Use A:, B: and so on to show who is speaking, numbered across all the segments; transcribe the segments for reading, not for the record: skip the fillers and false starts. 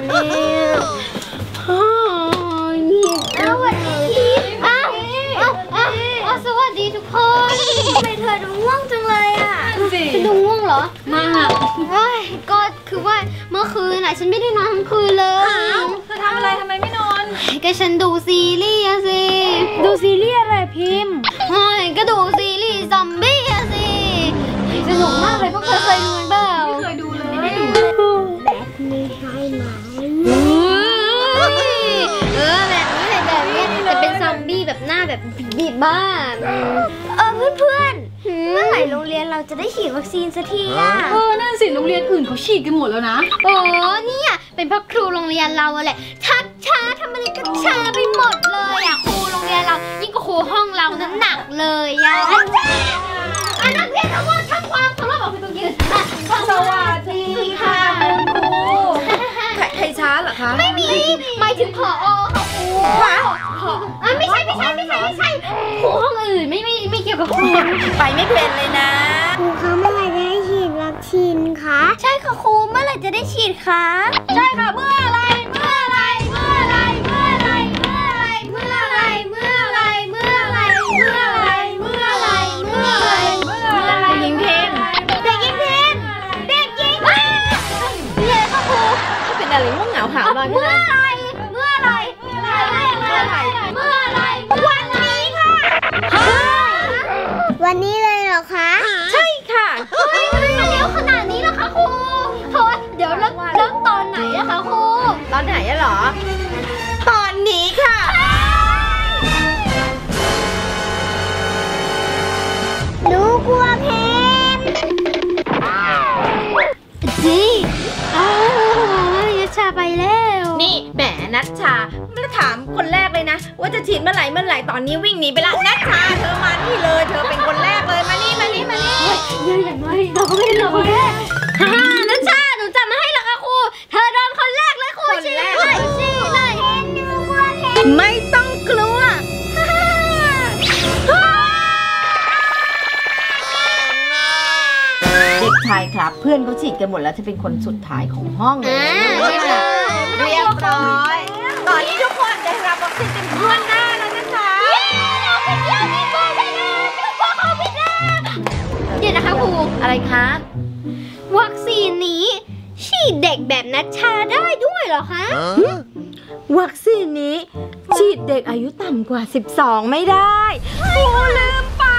A: เนี่ยสวัสดีสวัสดีทุกคนทำไมเธอดูง่วงจังเลยอ่ะฉันดูง่วงเหรอมาก็คือว่าเมื่อคืนน่ะฉันไม่ได้นอนทั้งคืนเลยเธอทำอะไรทำไมไม่นอนก็ฉันดูซีรีส์อะสิดูซีรีส์อะไรพิมพ์ก็ดูซีรีส์ซอมบี้อะสิสนุกมากเลยพวกเธอเคยดูเปล่าไม่เคยดูเลยไม่ได้ดูแบบนี้ให้ไหมแบบนี้จะเป็นซอมบี้แบบหน้าแบบบีบบ้าเพื่อนเมื่อไหร่โรงเรียนเราจะได้ฉีดวัคซีนสักทีอ่ะ
B: นั่นสิโรงเรียนอื่นเขาฉีดกันหมดแล้วนะ
A: เนี่ยเป็นเพราะครูโรงเรียนเราแหละชักช้าทำอะไรก็ช้าไปหมดเลยอ่ะครูโรงเรียนเรายิ่งกว่าครูห้องเรานั้นหนักเลยอ่ะนักเรียนทั้งหมดทำความเคารพบอกคุณต้องยืน
B: สวัสดีค่ะคุณครูใครช้าเหรอคะ
A: ไม่มีหมายถึงผอค่ะครูไม่ใช่ครูห้องอื่นไม่เกี่ยวกับครู
B: ไปไม่เป็นเลยนะ
A: ครูเขาเมื่อไหร่จะได้ฉีดวัคซีนคะใช่ค่ะครูเมื่อไหร่จะได้ฉีดคะใช่ค่ะเมื่ออะไร
B: อะไรง่วงเหงาหาว
A: เมื่อไรวันนี้ค่ะวันนี้เลยเหรอคะ
B: ใช่ค่ะ
A: เร็วขนาดนี้เหรอคะครูเดี๋ยวเริ่มตอนไหนอะคะครู
B: ตอนไหนอะเหรอตอนนี้ค่ะ
A: หนูกลัวเพนจีนัชชาไปแล้ว
B: นี่แหมนัชชาไม่ได้ถามคนแรกเลยนะว่าจะฉีดเมื่อไหร่ตอนนี้วิ่งหนีไปละนัชชาเธอมานี่เลยเธอเป็นคนแรกเลยมานี่
A: อย่างไรเราก็ไม่ได้เราแรกนัชชาหนูจับมาให้หรอคะครูเธอโดนคนแรกเลยครูชี้เลย
B: ไม่ต้องกลัวเด็กชายครับเพื่อนเขาฉีดกันหมดแล้วจะเป็นคนสุดท้ายของห้องเลยเรียบร้อยตอนนี้ทุกคนได้รับวัคซีนเป็นทั่วหน้าแล้วนะจ๊ะ
A: เดี๋ยวนะคะครู
B: อะไรคะ
A: วัคซีนนี้ฉีดเด็กแบบนัชชาได้ด้วยเหรอคะ
B: วัคซีนนี้ฉีดเด็กอายุต่ำกว่า12ไม่ได้ครูลืมไป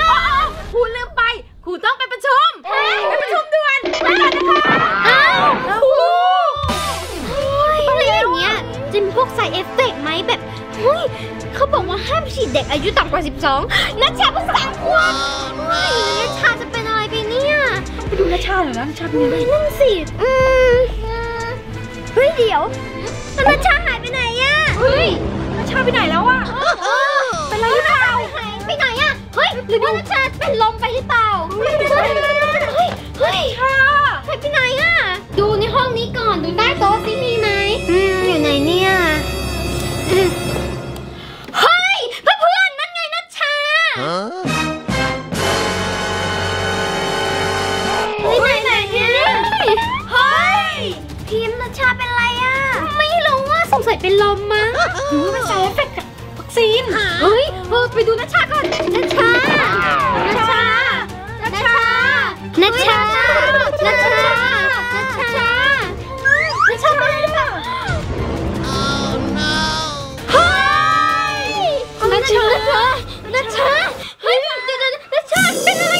B: ครูต้องไปประชุมด่วนไปก่อนนะคะ
A: ครูแล้วอย่างเงี้ยจะมีพวกไซเอฟเฟกต์ไหมแบบเขาบอกว่าห้ามฉีดเด็กอายุต่ำกว่า12นัชชาเพิ่ง3 ขวบนัชชาจะเป็นอะไรไปเนี่ย
B: ไปดูนัชชาหน่อยนะนัชชาเป็นยังไง
A: นั่นสิเดี๋ยวนัชชาหายไปไหนอะ
B: นัชชาไปไหนแล้วอะ
A: เป็นอะไรหรือเปล่าไปไหนอะหรือว่านัชชาเป็นลมไปหรือเปล่าหายไปไหนอะดูในห้องนี้ก่อนดูใต้โต๊ะสิมีไหมอยู่ไหนเนี่ยเพื่อนนั่นไงนัชชาไหนเนี่ยพิมพ์นัชชาเป็นไรอะไม่รู้ว่าสงสัยเป็นลมมั้งหรือว่าเป็นไซเอฟเฟกต์กับวัคซีนไปดูนัชชาก่อนนัชชาเป็นอะไรหรือเปล่านัชชาเป็นอะไรนัชชาเป็นอะไร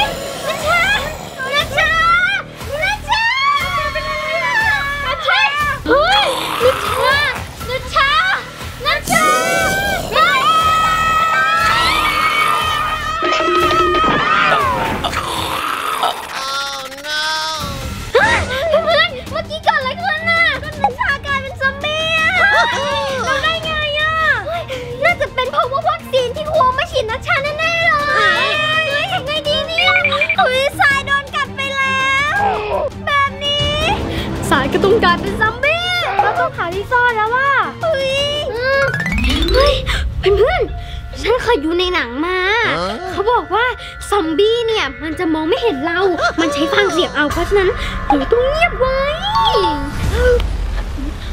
A: ก็ต้องกลายเป็นซอมบี้เราต้องหาที่ซ่อนแล้วว่าเพื่อนฉันเคยดูในหนังมาเขาบอกว่าซอมบี้เนี่ยมันจะมองไม่เห็นเรามันใช้ฟังเสียงเอาเพราะฉะนั้นเราต้องเงียบไว้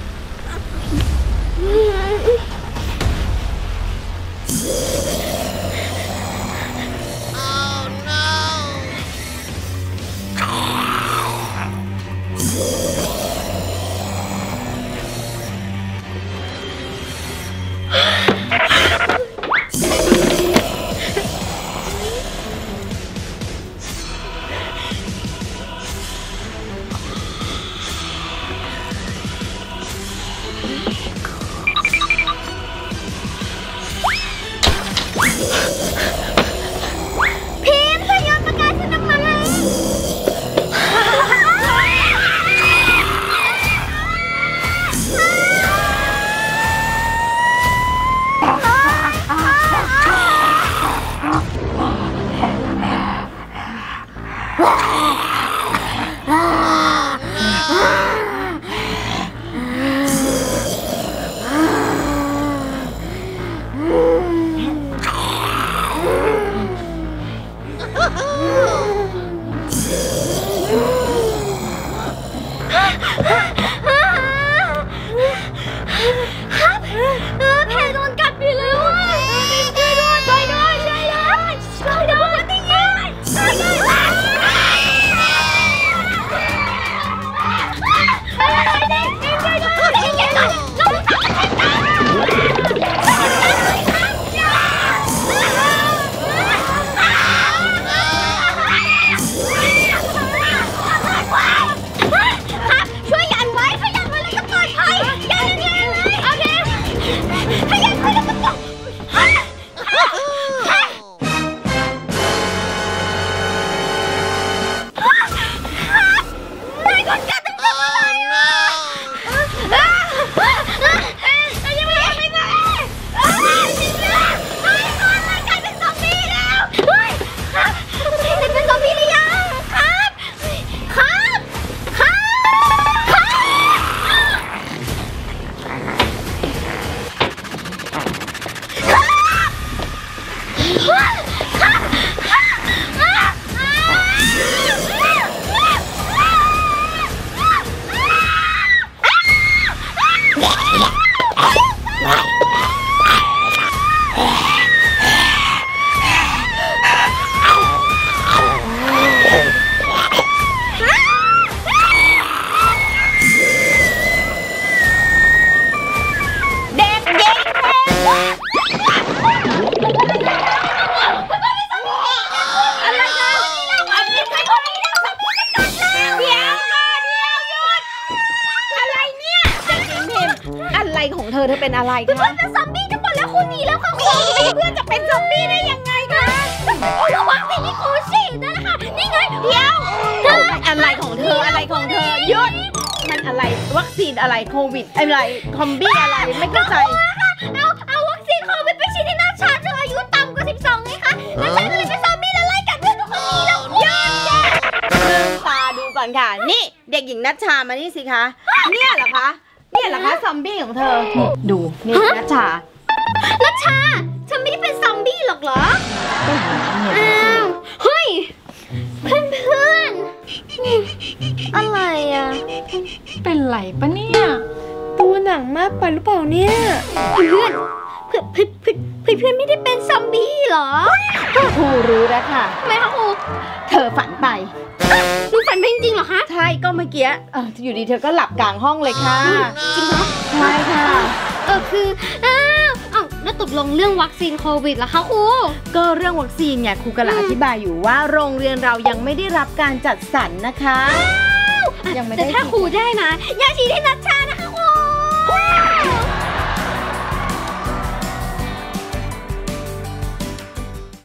B: ของเธอเป็นอะไรคะ
A: เพื่อนเป็นซอมบี้กันหมดแล้วคุณหนีแล้วค่ะคุณ
B: เพื่อนจะเป็นซอมบี้ได้ยังไงคะ
A: ระวังสินี่คุณสินั่นแหละค่ะนี่ไงเดี๋ยว
B: อะไรของเธออะไรของเธอหยุดมันอะไรวัคซีนอะไรโควิดอะไรคอมบี้อะไรไม่เข้าใจ
A: เอาวัคซีนโควิดไปฉีดให้นัชชาเธออายุต่ำกว่า 12ไงคะนัชชาก็เลยเป็นซอมบี้แล้วไล่กัดเพื่อนทุกคนหนีแล้วคุณ
B: ลืมตาดูก่อนค่ะนี่เด็กหญิงนัชชามานี่สิคะเนี่ยเหรอคะซอมบี้ของเธอดูนี่นัชชา
A: นัชชาฉันไม่ได้เป็นซอมบี้หรอกเหรออ้าวเฮ้ยเพื่อนอะไรอ่ะ
C: เป็นไรปะเนี่ยดูหนังมากไปหรือเปล่าเนี่ย
A: เพื่อนไม่ได้เป็นซอมบี้เหรอ
B: ครูรู้แล้วค่ะ
A: ทำไมคะครู
B: เธอฝันไป
A: หนูฝันเป็นจริงเหรอคะ
B: ใช่ก็เมื่อกี้อยู่ดีเธอก็หลับกลางห้องเลยค่ะ
A: จริงเหรอ
B: ใช่ค่ะ
A: คือแล้วตกลงเรื่องวัคซีนโควิดล่ะคะครู
B: ก็เรื่องวัคซีนเนี่ยครูกำลังอธิบายอยู่ว่าโรงเรียนเรายังไม่ได้รับการจัดสรรนะคะยังไม่ได้
A: แต่ถ้าครูได้นะอย่าฉีดให้นัชชานะ